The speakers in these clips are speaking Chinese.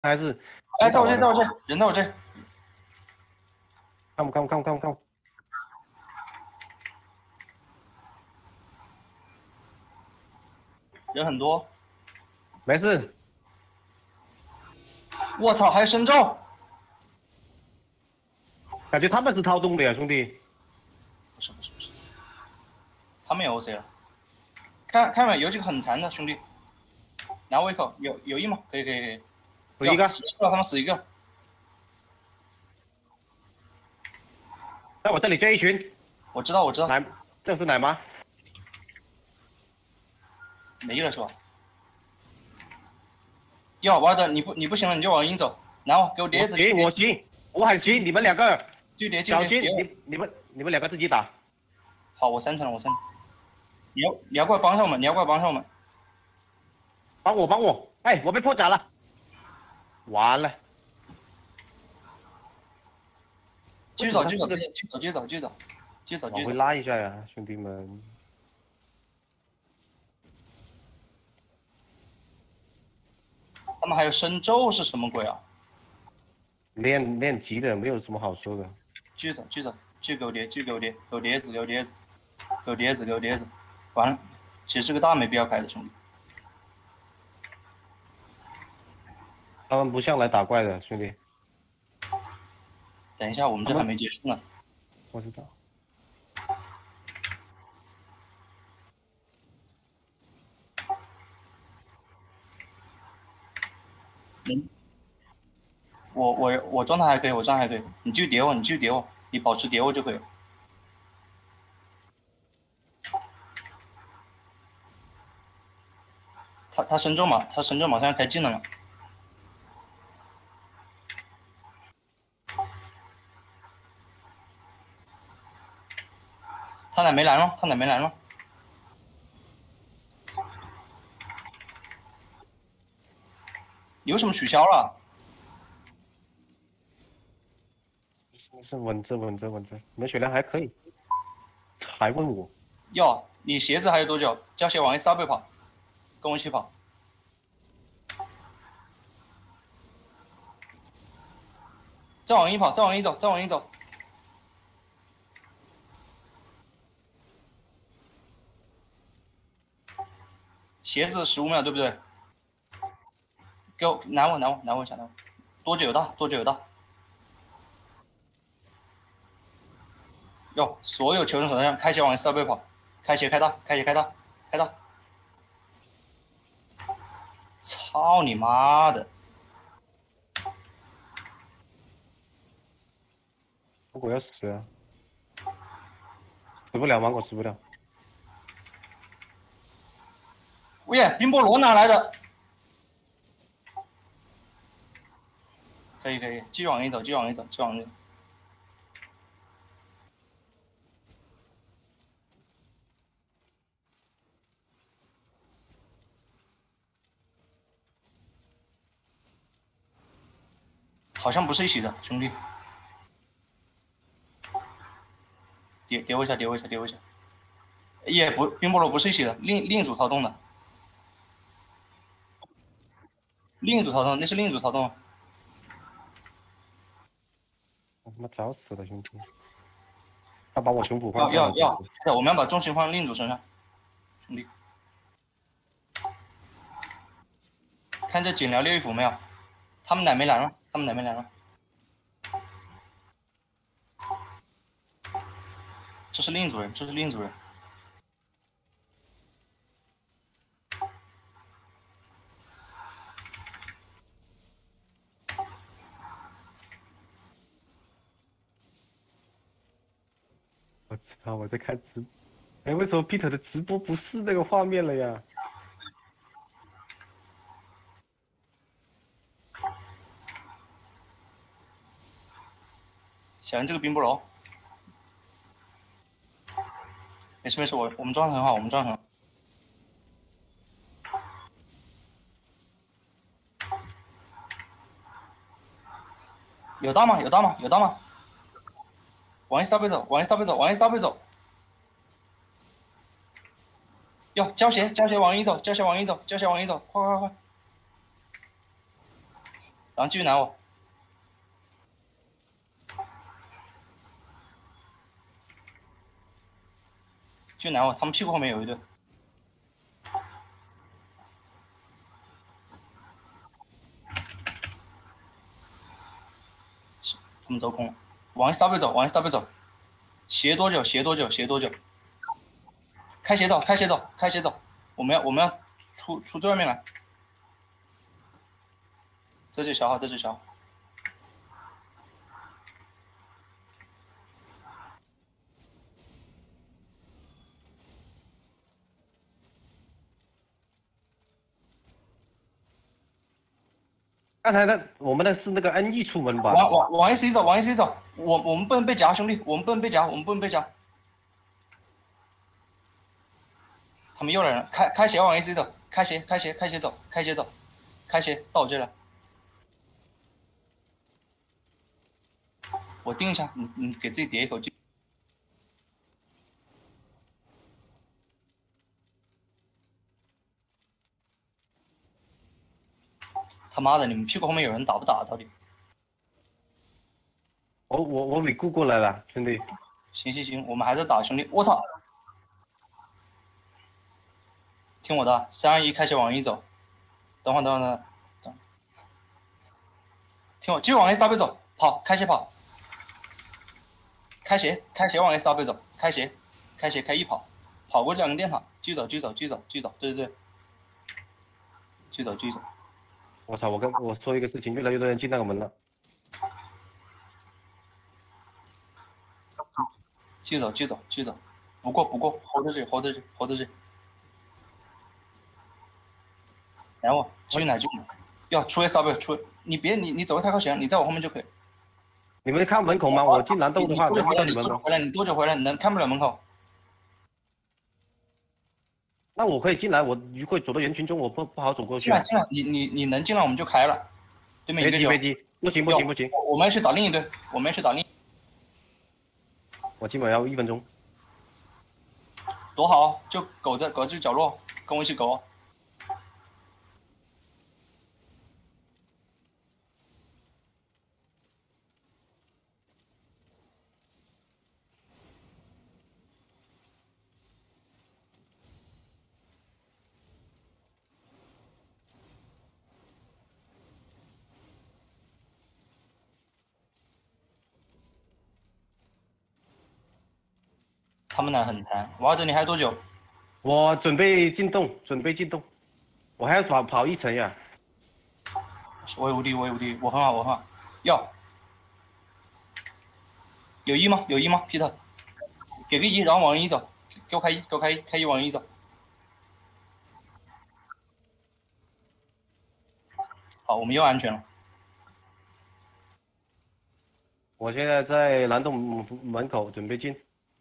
还是？ 哎，在我这，在我这，人在我这。 看， 人很多。 没事。 我操，还有深照。 感觉他们是掏洞的呀，兄弟。 不是，他们有 OC 了。看没有几个很残的兄弟。拿我一口，有一吗？可以。 死一个。 死一个，他们死一个。 在我这里这一群。 我知道。 奶，这是奶妈。 没了是吧？要玩的你不行了，你就往阴走。然后给我碟子。 我行，我很行，你们两个小心，你们两个自己打。 好，我3层了，你要过来帮上我们， 帮我！哎，我被破甲了，完了。 继续走。 往回拉一下呀，兄弟们。 他们还有深咒是什么鬼啊？ 练级的没有什么好说的。 继续走，给我碟子，完了，其实这个大没必要开的，兄弟。 他们不像来打怪的，兄弟。 等一下，我们这还没结束呢。 我知道。 我状态还可以，你继续叠我，你保持叠我就可以了。他深咒马上要开技能了。他俩没来吗？你为什么取消了？ 是稳着，你们血量还可以。还问我？ 哟，你鞋子还有多久？胶鞋往 S 倍跑，跟我一起跑。再往一跑，再往一走。鞋子15秒，对不对？给我拿我一下，多久有到？哟，所有求生手上开鞋往 S 倍跑，开鞋开大。操你妈的！ 我要死了，死不了吗？我死不了。 喂，冰菠萝哪来的？可以，继续往一走。好像不是一起的，兄弟。叠我一下。也不，冰菠萝不是一起的，另一组操纵的。那是另一组操纵。 我他妈找死了，兄弟！要把我熊补放。 要，我们要把重心放在另一组身上，兄弟。看这锦辽6一服没有？他们奶没来吗？这是另一组人。 我操！我在看直播。哎，为什么 Peter 的直播不是那个画面了呀？ 小心这个冰菠萝。没事，我们状态很好，有大吗？往 S 倍走。哟，胶鞋往一走，快！ 然后继续拿我。继续拿我，他们屁股后面有一队。他们走空了，往 SW 走，往 SW 走。斜多久？斜多久？斜多久？开斜走，开斜走，开斜走。我们要出最外面来。这就消耗，这就消耗。 刚才我们的是那个 NE 出门吧？ 往 AC 走，往 AC 走。我们不能被夹，兄弟，我们不能被夹，我们不能被夹。他们又来了，开斜往 AC 走，开斜走，开斜走，开斜到我这来。我定一下，你给自己叠一口气。他妈的，你们屁股后面有人打不打？到底？ 我给顾过来了，兄弟。 行，我们还在打，兄弟。我操！听我的，321开斜往1走。等会儿。听我，继续往 SW 走，跑，开斜跑。开斜往 SW 走，开斜开一跑，跑过2根电塔，继续走，对，继续走。 我操！我说一个事情，越来越多人进那个门了。 继续走，不过，hold 着这。来我，继续拿。要出 SW 出，你走的太靠前，你在我后面就可以。 你们看门口吗？我进蓝洞的话，能遇到你们吗？ 你多久回来？你能看不了门口？ 那我可以进来，我会走到人群中，我不好走过去。 进来，你能进来我们就开了。对面一个飞机，不行。 我们要去打另一队， 我基本要1分钟。 躲好，就苟在角落，跟我一起苟。他们俩很残。瓦尔德，你还有多久？ 我准备进洞，我还要跑1层呀。 我有无敌，我很好。有1吗？Peter， 给个1，然后往1走，给我开1，开1往1走。好，我们又安全了。 我现在在蓝洞门口准备进。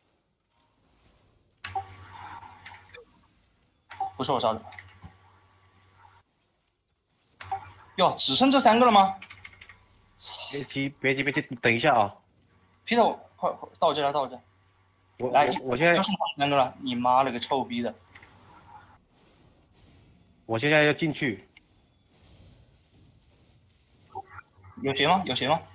不是我杀的。哟，只剩这3个了吗？ 别急，等一下啊。 Peter， 快到我这来。 我现在又剩他们3个了，你妈了个臭逼的！ 我现在要进去。 有血吗？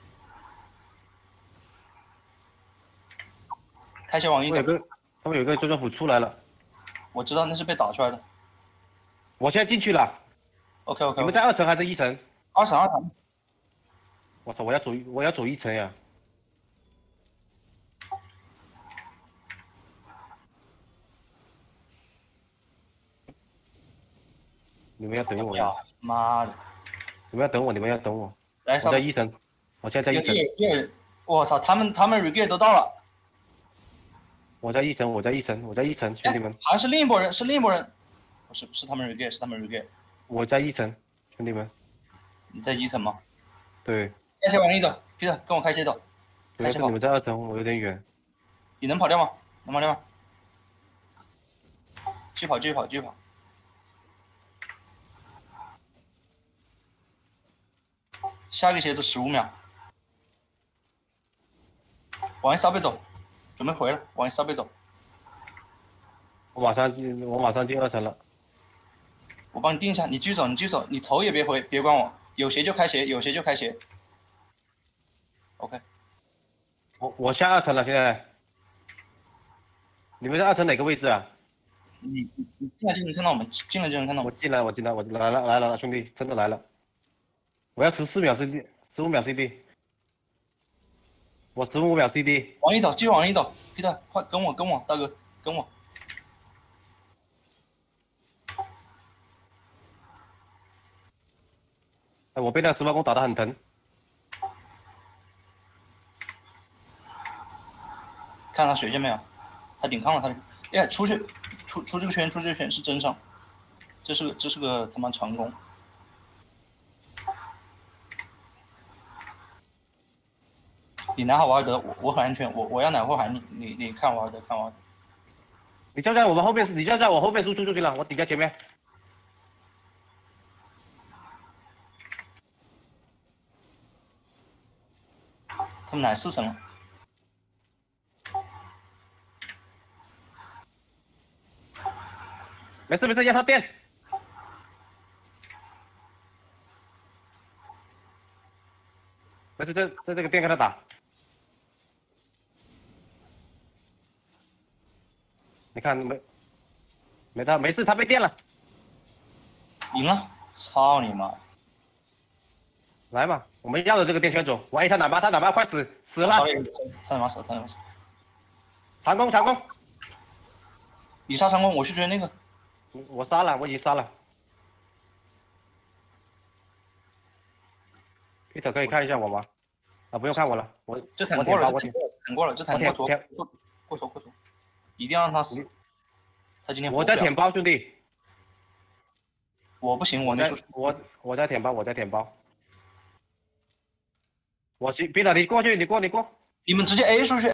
开斜往1走。 他们有个州政府出来了。 我知道那是被打出来的。 我现在进去了。 OK。 你们在2层还是1层 ？2层。 我操！我要走1层呀。你们要等我呀！ 妈的！ 你们要等我。 来， 我在1层，我现在在1层。 我操！他们 regate 都到了。 我在1层，兄弟们。 好像是另一拨人，不是他们 regate， 是他们 regate。 我在1层，兄弟们。 你在1层吗？ 对。 开斜往1走 ，Peter 跟我开斜走。 主要是你们在2层，我有点远。 你能跑掉吗？继续跑。下一个鞋子15秒。往 SW 走，准备回了，往 SW 走。 我马上进2层了。 我帮你定一下，你继续走，你头也别回，别管我。 有鞋就开鞋，有鞋就开鞋。OK， 我下2层了，现在。你们在2层哪个位置啊？ 你进来就能看到我们，进来就能看到我们。 我进来，我来了，兄弟，真的来了。我要14秒 CD，15秒 CD。我15秒 CD。 往一走，继续往一走，Peter，快跟我，大哥，跟我。 哎，我被那个18弓打得很疼。 看他血见没有？他顶抗了，哎，出去，出这个圈，出这个圈是真伤。这是个他妈长弓。你拿好瓦尔德，我很安全，我要奶后喊你看瓦尔德，看瓦尔德。 你就在我们后面，你就在我后面输出去了，我顶在前面。 他们奶4层了。 没事，让他垫。没事，在这个垫跟他打。你看没事，他被电了。 赢了，操你妈！ 来嘛，我们绕着这个电圈走。我 A 他奶妈快死了。 他他妈死。 长弓。 你杀长弓，我去追那个。 我杀了，我已经杀了。Peter 可以看一下我吗？啊，不用看我了，我这坦过了，这坦过头，一定要让他死。他今天我在舔包，兄弟。 我不行，我没输出。 我在舔包。Peter 你过去，你过。 你们直接 A 出去。